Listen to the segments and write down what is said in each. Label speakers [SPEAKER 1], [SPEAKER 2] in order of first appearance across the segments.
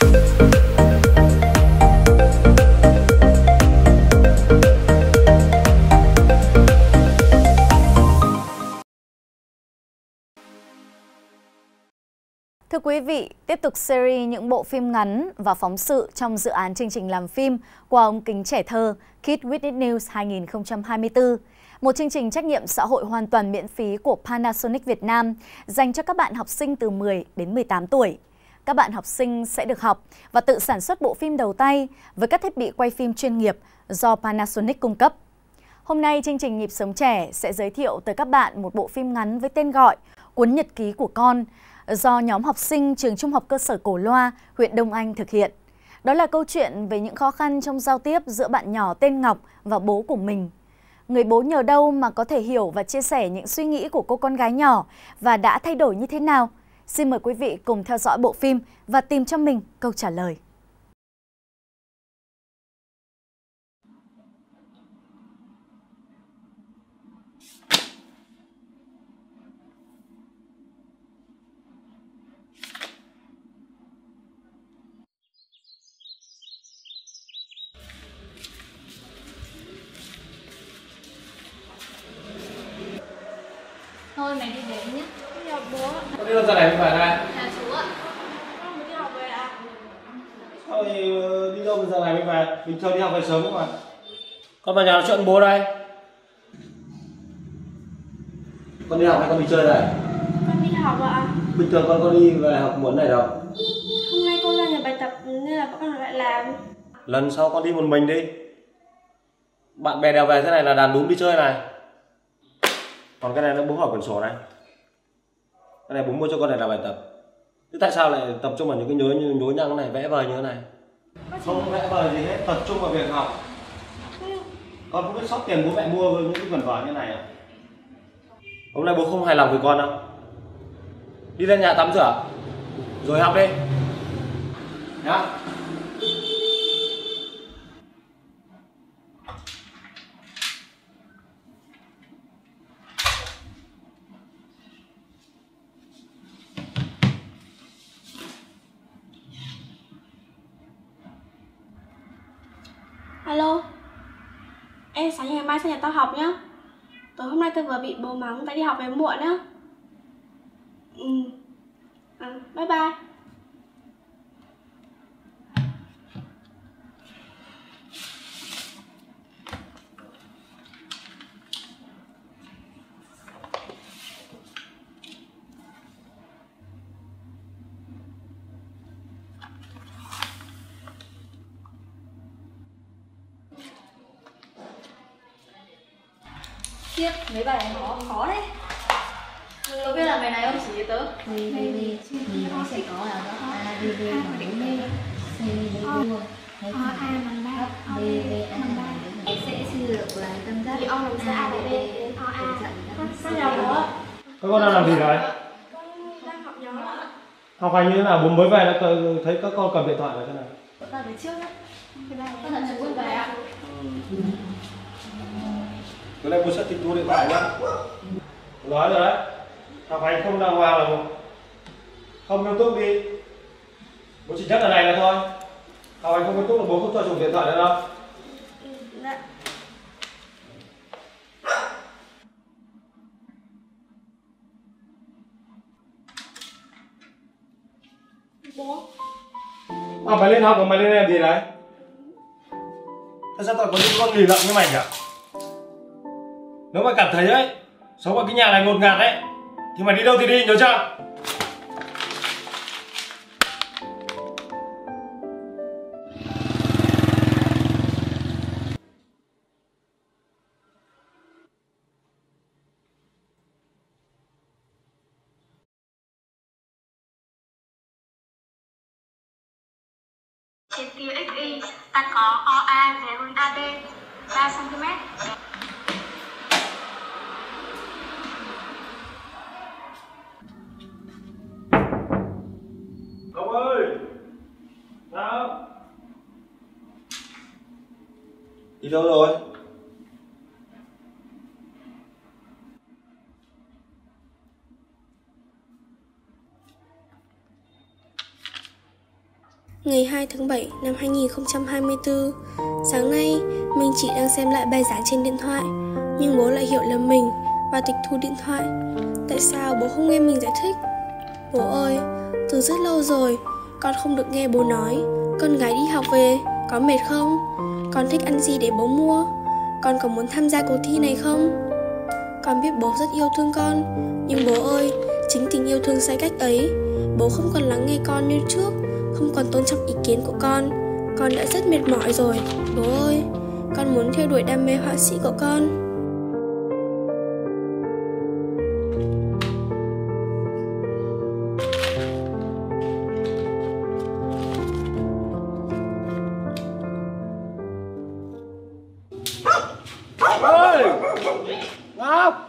[SPEAKER 1] Thưa quý vị, tiếp tục series những bộ phim ngắn và phóng sự trong dự án chương trình làm phim qua ống kính trẻ thơ Kids with It News 2024, một chương trình trách nhiệm xã hội hoàn toàn miễn phí của Panasonic Việt Nam dành cho các bạn học sinh từ 10 đến 18 tuổi. Các bạn học sinh sẽ được học và tự sản xuất bộ phim đầu tay với các thiết bị quay phim chuyên nghiệp do Panasonic cung cấp. Hôm nay, chương trình Nhịp Sống Trẻ sẽ giới thiệu tới các bạn một bộ phim ngắn với tên gọi Cuốn Nhật ký của con, do nhóm học sinh trường Trung học cơ sở Cổ Loa, huyện Đông Anh thực hiện. Đó là câu chuyện về những khó khăn trong giao tiếp giữa bạn nhỏ tên Ngọc và bố của mình. Người bố nhờ đâu mà có thể hiểu và chia sẻ những suy nghĩ của cô con gái nhỏ và đã thay đổi như thế nào? Xin mời quý vị cùng theo dõi bộ phim và tìm cho mình câu trả lời.
[SPEAKER 2] Thôi mày đi đến nhé.
[SPEAKER 3] Đi học bố ạ.
[SPEAKER 4] Con đi đâu giờ này mới về đây?
[SPEAKER 2] Nhà chú ạ.
[SPEAKER 3] Con mới đi học về ạ.
[SPEAKER 4] Sao thì đi đâu giờ này mới về? Bình thường đi học về sớm không mà. Con vào nhà nói chuyện bố đây. Con đi học hay con đi chơi đây?
[SPEAKER 3] Con đi học ạ.
[SPEAKER 4] Bình thường con có đi về học muộn này đâu.
[SPEAKER 3] Hôm nay con ra nhà bài tập nên là bọn con lại làm.
[SPEAKER 4] Lần sau con đi một mình đi. Bạn bè đều về thế này là đàn đúng đi chơi này. Còn cái này nó bố hỏi quyển sổ này. Cái này bố mua cho con này là bài tập. Thế tại sao lại tập trung vào những cái nhối nhăng này, vẽ vời như thế này? Không vẽ vời gì hết, tập trung vào việc học. Con không biết sót tiền bố mẹ mua với những cái quyển vở như này à? Hôm nay bố không hài lòng với con đâu. Đi lên nhà tắm rửa rồi học đi nhá.
[SPEAKER 3] Alo. Ê, sáng ngày mai sang nhà tao học nhá. Tối hôm nay tao vừa bị bố mắng tại đi học về muộn á. Bye bye.
[SPEAKER 2] Khiếp, mấy bài này khó đấy. Có biết là bài này không chỉ tớ?
[SPEAKER 5] Vì nó sẽ có là đó A, B, B, bằng 4 C, D, D, thấy không? B, B, A, sẽ suy được là tâm thất
[SPEAKER 3] Thì O làm sao A là B, O A. Sao nhà bố?
[SPEAKER 4] Các con đang làm gì đấy?
[SPEAKER 3] Con đang học nhóm ạ.
[SPEAKER 4] Học hành như thế nào? Bố mới về đã thấy các con cầm điện thoại là thế này.
[SPEAKER 2] Tao về trước đấy. Con là chú về ạ.
[SPEAKER 4] Cái này bố sẽ tịch thu điện thoại nhá. Nói rồi đấy. Học hành không đàng hoàng là một. Không nghiêm túc đi. Bố chỉ nhắc là này là thôi. Học hành không nghiêm túc là bố không cho dùng điện thoại nữa đâu.
[SPEAKER 3] Dạ. Bố.
[SPEAKER 4] Mày lên học rồi mày lên làm gì đấy? Tại sao tao có những con lì lợm như mày cả? Nếu mày cảm thấy ấy sống ở cái nhà này ngột ngạt ấy thì mày đi đâu thì đi, nhớ chưa?
[SPEAKER 3] Trên tia XY ta có OA về hơn AB 3 cm.
[SPEAKER 4] Ông ơi! Sao? Đi đâu rồi?
[SPEAKER 3] Ngày 2 tháng 7 năm 2024, sáng nay mình chỉ đang xem lại bài giảng trên điện thoại, nhưng bố lại hiểu lầm mình và tịch thu điện thoại. Tại sao bố không nghe mình giải thích? Bố ơi, từ rất lâu rồi con không được nghe bố nói con gái đi học về có mệt không? Con thích ăn gì để bố mua? Con có muốn tham gia cuộc thi này không? Con biết bố rất yêu thương con, nhưng bố ơi, chính tình yêu thương sai cách ấy, bố không còn lắng nghe con như trước, không còn tôn trọng ý kiến của con đã rất mệt mỏi rồi. Bố ơi, con muốn theo đuổi đam mê họa sĩ của con.
[SPEAKER 4] Ơi! Ngọc!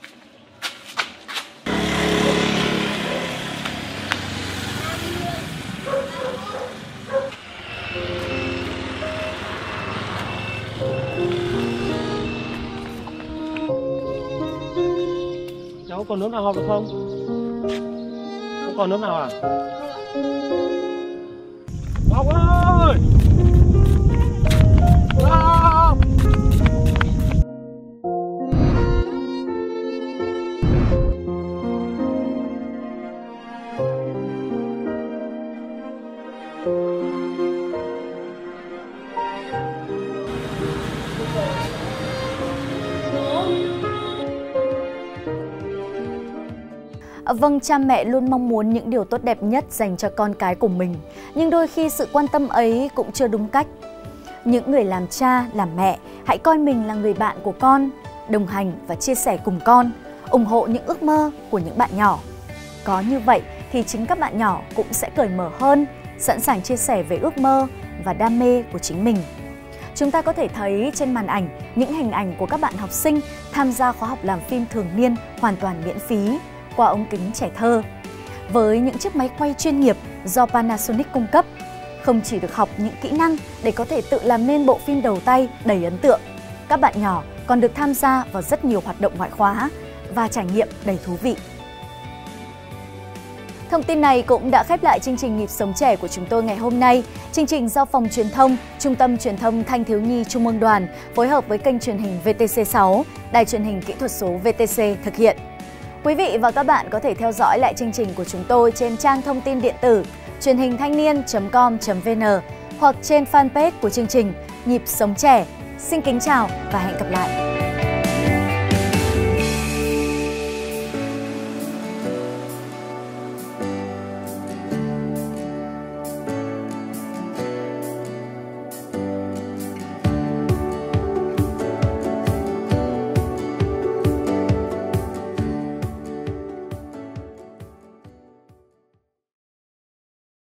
[SPEAKER 4] Cháu còn nước nào học được không? Không còn nước nào à? Ngọc ơi! Ngọc!
[SPEAKER 1] Vâng, cha mẹ luôn mong muốn những điều tốt đẹp nhất dành cho con cái của mình, nhưng đôi khi sự quan tâm ấy cũng chưa đúng cách. Những người làm cha, làm mẹ, hãy coi mình là người bạn của con, đồng hành và chia sẻ cùng con, ủng hộ những ước mơ của những bạn nhỏ. Có như vậy thì chính các bạn nhỏ cũng sẽ cởi mở hơn, sẵn sàng chia sẻ về ước mơ và đam mê của chính mình. Chúng ta có thể thấy trên màn ảnh những hình ảnh của các bạn học sinh tham gia khóa học làm phim thường niên hoàn toàn miễn phí qua ống kính trẻ thơ. Với những chiếc máy quay chuyên nghiệp do Panasonic cung cấp, không chỉ được học những kỹ năng để có thể tự làm nên bộ phim đầu tay đầy ấn tượng, các bạn nhỏ còn được tham gia vào rất nhiều hoạt động ngoại khóa và trải nghiệm đầy thú vị. Thông tin này cũng đã khép lại chương trình Nhịp Sống Trẻ của chúng tôi ngày hôm nay. Chương trình do Phòng Truyền thông, Trung tâm Truyền thông Thanh thiếu nhi Trung ương Đoàn phối hợp với kênh truyền hình VTC6, Đài truyền hình kỹ thuật số VTC thực hiện. Quý vị và các bạn có thể theo dõi lại chương trình của chúng tôi trên trang thông tin điện tử truyền hình thanh niên.com.vn hoặc trên fanpage của chương trình Nhịp Sống Trẻ. Xin kính chào và hẹn gặp lại!